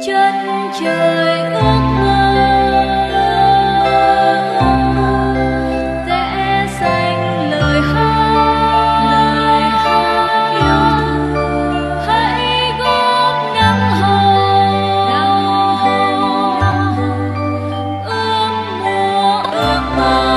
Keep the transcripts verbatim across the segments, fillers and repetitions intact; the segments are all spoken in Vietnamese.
chân trời ước mơ sẽ dành lời hát lời hát yêu thương. Hãy góp nắng hồng nắng hồng ước mùa ước mơ.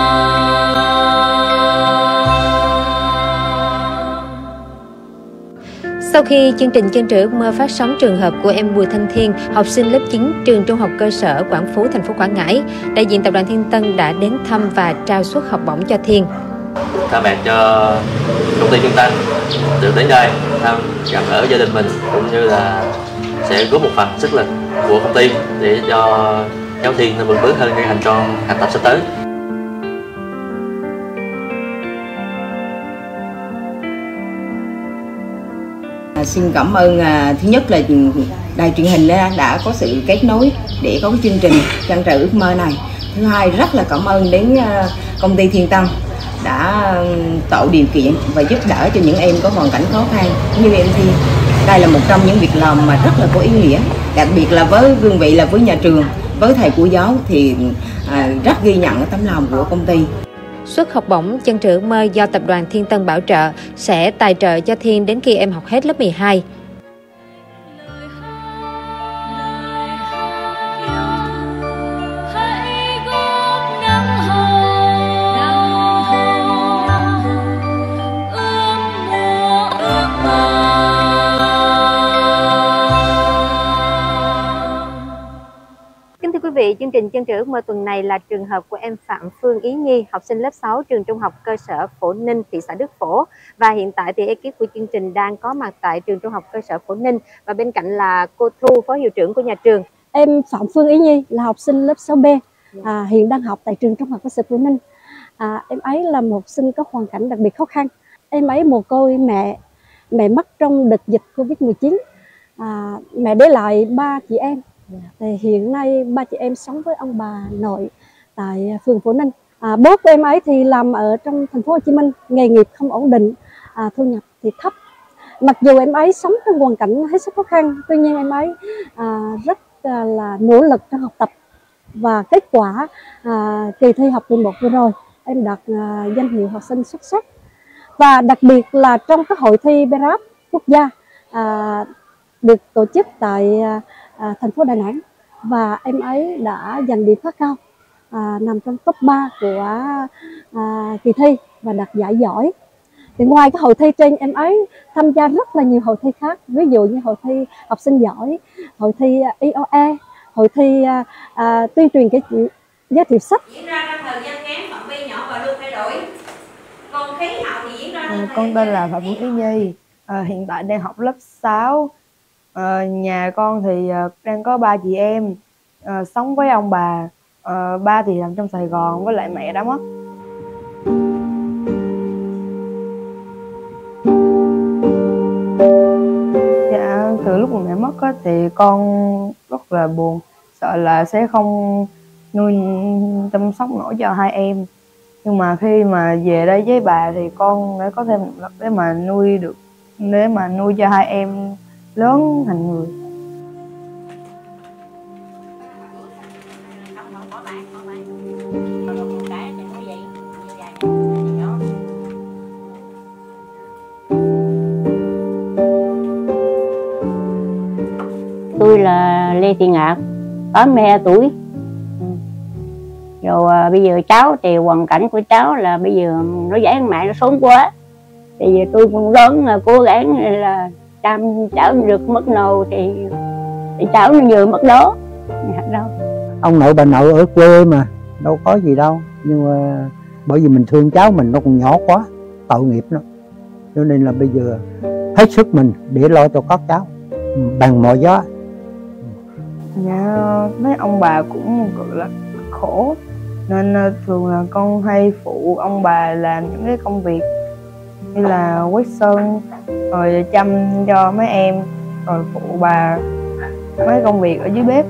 Sau khi chương trình Chân trời ước mơ phát sóng trường hợp của em Bùi Thanh Thiên, học sinh lớp chín trường trung học cơ sở Quảng Phú, thành phố Quảng Ngãi, đại diện tập đoàn Thiên Tân đã đến thăm và trao suất học bổng cho Thiên. Thay mặt cho công ty Thiên Tân được đến đây thăm gặp gỡ gia đình mình, cũng như là sẽ góp một phần sức lực của công ty để cho cháu Thiên nó vững bước hơn trên hành trang học tập sắp tới. Xin cảm ơn à, thứ nhất là đài truyền hình đã, đã có sự kết nối để có cái chương trình Chân trời ước mơ này. Thứ hai rất là cảm ơn đến à, công ty Thiên Tân đã tạo điều kiện và giúp đỡ cho những em có hoàn cảnh khó khăn như em Thi. Đây là một trong những việc làm mà rất là có ý nghĩa, đặc biệt là với cương vị là với nhà trường, với thầy cô giáo thì à, rất ghi nhận cái tấm lòng của công ty. Suất học bổng Chân trời ước mơ do tập đoàn Thiên Tân bảo trợ sẽ tài trợ cho Thiên đến khi em học hết lớp mười hai. Quý vị, chương trình Chân trời ước mơ tuần này là trường hợp của em Phạm Phương Ý Nhi, học sinh lớp sáu trường trung học cơ sở Phổ Ninh, thị xã Đức Phổ. Và hiện tại thì ekip của chương trình đang có mặt tại trường trung học cơ sở Phổ Ninh, và bên cạnh là cô Thu, phó hiệu trưởng của nhà trường. Em Phạm Phương Ý Nhi là học sinh lớp sáu B, à, hiện đang học tại trường trung học cơ sở Phổ Ninh. À, em ấy là một học sinh có hoàn cảnh đặc biệt khó khăn. Em ấy mồ côi mẹ, mẹ mất trong đợt dịch Covid mười chín. À, mẹ để lại ba chị em. Thì hiện nay ba chị em sống với ông bà nội tại phường Phổ Ninh. À, bố của em ấy thì làm ở trong thành phố Hồ Chí Minh, nghề nghiệp không ổn định, à, thu nhập thì thấp. Mặc dù em ấy sống trong hoàn cảnh hết sức khó khăn, tuy nhiên em ấy à, rất à, là nỗ lực trong học tập, và kết quả à, kỳ thi học mười một vừa rồi em đạt à, danh hiệu học sinh xuất sắc. Và đặc biệt là trong các hội thi bê ráp quốc gia à, được tổ chức tại à, à, thành phố Đà Nẵng, và em ấy đã giành điểm khá cao, à, nằm trong top ba của à, kỳ thi và đạt giải giỏi. Thì ngoài cái hội thi trên, em ấy tham gia rất là nhiều hội thi khác, ví dụ như hội thi học sinh giỏi, hội thi i o e, hội thi à, à, tuyên truyền cái giới thiệu sách. Diễn ra trong thời gian ngắn, phạm vi nhỏ và luôn thay đổi. Còn khí hậu thì diễn ra à, con tên là Phạm Phương Ý Nhi, à, hiện tại đang học lớp sáu. À, nhà con thì à, đang có ba chị em, à, sống với ông bà. À, ba thì làm trong Sài Gòn, với lại mẹ đã mất. Dạ, từ lúc mà mẹ mất á, thì con rất là buồn, sợ là sẽ không nuôi chăm sóc nổi cho hai em. Nhưng mà khi mà về đây với bà thì con đã có thêm động lực để mà nuôi được, để mà nuôi cho hai em lớn thành người. Tôi là Lê Thị Ngạc, tám mươi hai tuổi. Rồi à, bây giờ cháu thì hoàn cảnh của cháu là bây giờ nó giải mẹ nó sớm quá. Bây giờ tôi cũng lớn là cố gắng là chăm cháu được mất nào thì, thì cháu nó vừa mất đó. Đâu. Ông nội bà nội ở quê mà đâu có gì đâu, nhưng mà bởi vì mình thương cháu mình, nó còn nhỏ quá, tội nghiệp nó, cho nên là bây giờ hết sức mình để lo cho các cháu bằng mọi giá. Dạ, mấy ông bà cũng cực là khổ, nên thường là con hay phụ ông bà làm những cái công việc như là quét sân, rồi chăm cho mấy em, rồi phụ bà mấy công việc ở dưới bếp.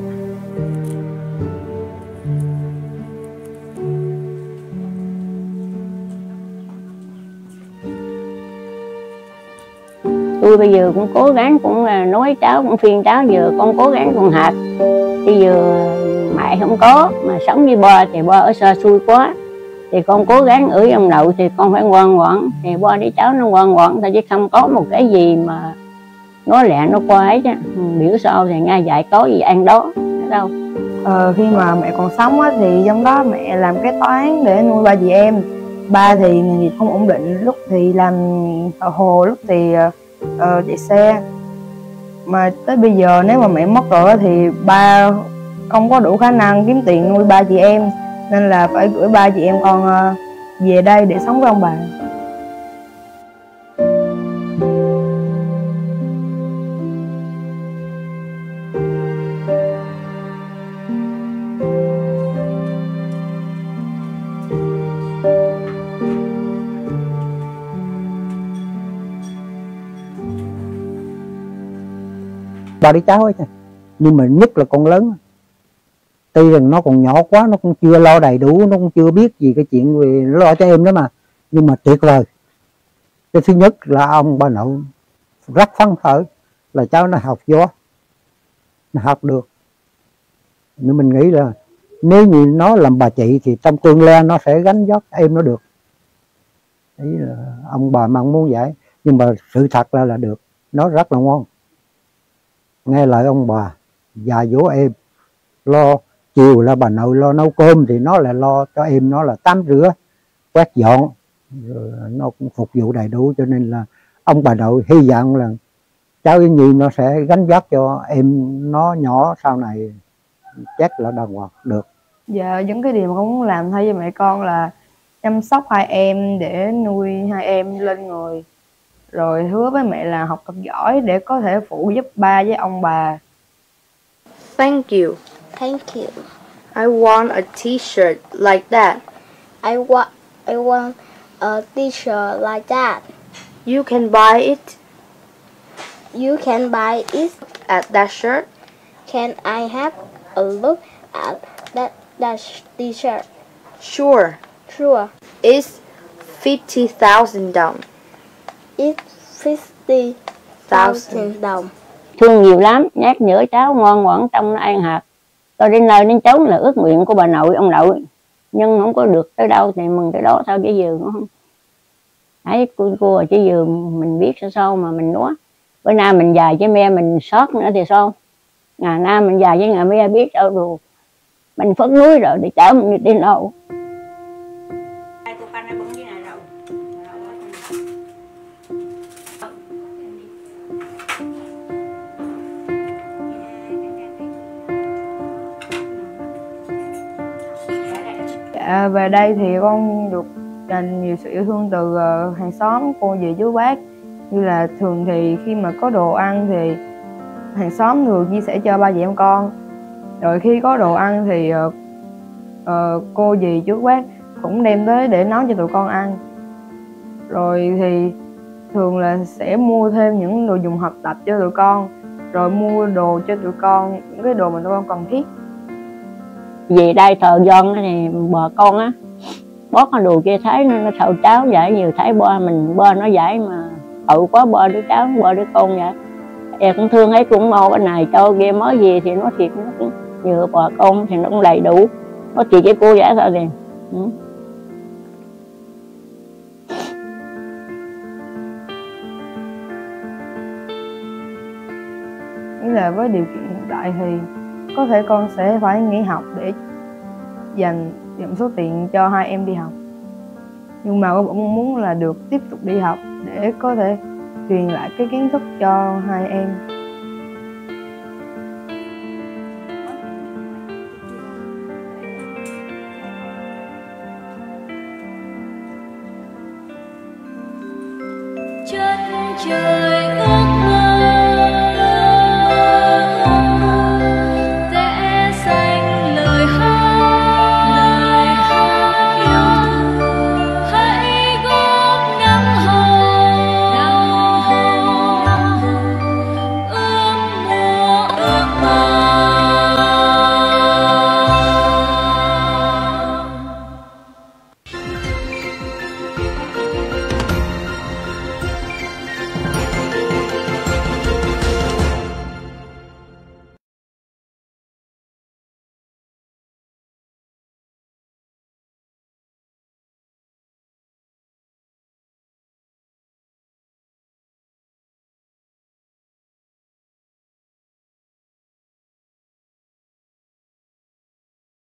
Tôi tôi bây giờ cũng cố gắng, cũng nói cháu, cũng khuyên cháu giờ con cố gắng con học. Bây giờ mẹ không có mà sống với ba thì ba ở xa xui quá, thì con cố gắng ở ông nội thì con phải ngoan ngoãn, thì ba đứa cháu nó ngoan ngoãn thôi, chứ không có một cái gì mà nói lẹ nó qua ấy chứ. Biểu sao thì ngay dạy có gì ăn đó đâu. Ờ, khi mà mẹ còn sống á, thì trong đó mẹ làm kế toán để nuôi ba chị em. Ba thì nghề nghiệp không ổn định, lúc thì làm thợ hồ, lúc thì uh, chạy xe. Mà tới bây giờ nếu mà mẹ mất rồi thì ba không có đủ khả năng kiếm tiền nuôi ba chị em, nên là phải gửi ba chị em con uh, về đây để sống với ông bà. Ba đứa cháu ấy thôi, nhưng mà nhất là con lớn, tuy rằng nó còn nhỏ quá, nó cũng chưa lo đầy đủ, nó cũng chưa biết gì cái chuyện về lo cho em đó mà, nhưng mà tuyệt vời. Cái thứ nhất là ông bà nội rất phấn khởi là cháu nó học giỏi, nó học được. Nhưng mình nghĩ là nếu như nó làm bà chị thì trong tương lai nó sẽ gánh vác em nó được. Ý là ông bà mong muốn vậy, nhưng mà sự thật là là được, nó rất là ngoan, nghe lời ông bà, già dỗ em, lo chiều là bà nội lo nấu cơm thì nó lại lo cho em, nó là tắm rửa, quét dọn, rồi nó cũng phục vụ đầy đủ. Cho nên là ông bà nội hy vọng là cháu Yến Nhi nó sẽ gánh vác cho em nó nhỏ sau này chắc là đàng hoàng được. Dạ, những cái điều mà con muốn làm thay cho mẹ con là chăm sóc hai em để nuôi hai em lên người, rồi hứa với mẹ là học thật giỏi để có thể phụ giúp ba với ông bà. Thank you. Thank you. I want a t-shirt like that. I want I want a t-shirt like that. You can buy it You can buy it at that shirt. Can I have a look at that that t-shirt? Sure. Sure. It's fifty thousand đồng. It's fifty thousand đồng. Thương nhiều lắm, nhắc nhở cháu ngoan ngoãn trong nó ăn học. Tôi đến nơi đến chốn là ước nguyện của bà nội, ông nội. Nhưng không có được tới đâu thì mừng tới đó sao, chứ giờ cũng không. Thấy cô, cô chứ giờ mình biết sao sao mà mình nói. Bữa nay mình dài với mẹ mình sót nữa thì sao. Ngày nay mình dài với ngày mẹ biết đâu rồi. Mình phấn núi rồi thì cháu mình đi đâu. Dạ, về đây thì con được dành nhiều sự yêu thương từ uh, hàng xóm, cô dì chú bác. Như là thường thì khi mà có đồ ăn thì hàng xóm thường chia sẻ cho ba chị em con. Rồi khi có đồ ăn thì uh, uh, cô dì chú bác cũng đem tới để nấu cho tụi con ăn. Rồi thì thường là sẽ mua thêm những đồ dùng học tập cho tụi con, rồi mua đồ cho tụi con, những cái đồ mà tụi con cần thiết. Về đây thờ dân thì bà con á bót cái đồ kia thấy nó, nó thầu cháu vậy, nhiều thấy ba mình ba nó vậy mà hậu quá, ba đứa cháu ba đứa con vậy. Em cũng thương ấy, cũng mau cái này cho kia mới gì thì nó thiệt, nó cũng nhiều bà con thì nó cũng đầy đủ, nó chỉ cái cô giả thôi thì ừ. Nghĩa là với điều kiện hiện tại thì có thể con sẽ phải nghỉ học để dành dành số tiền cho hai em đi học. Nhưng mà con vẫn muốn là được tiếp tục đi học để có thể truyền lại cái kiến thức cho hai em. Chất trời